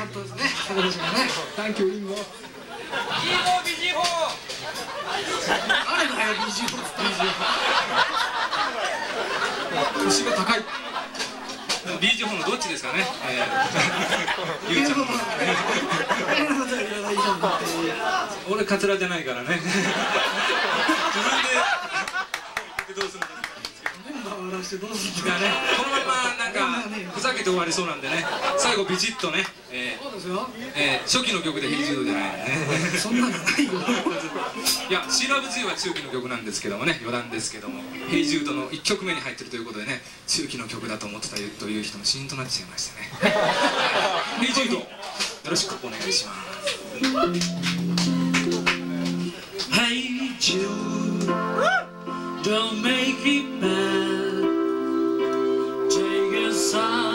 トですね。高田氏がね。サンキューリンゴ。誰だよBG4って。腰が高い。 BG4 のどっちですかね。ゆうちゃん。俺カツラじゃないからね。自分でどうするのか。このままなんかふざけて終わりそうなんでね、最後ビチッとね、初期の曲で「ヘイジュード」じゃないね。 そんなのないよ。 いや「シーラブ G」は中期の曲なんですけどもね、余談ですけども「ヘイジュード」の1曲目に入ってるということでね、中期の曲だと思ってたという人のシーンとなっちゃいましたね。ヘイジュードよろしくお願いします。 Hey Jude, don't make it bad. Take a side.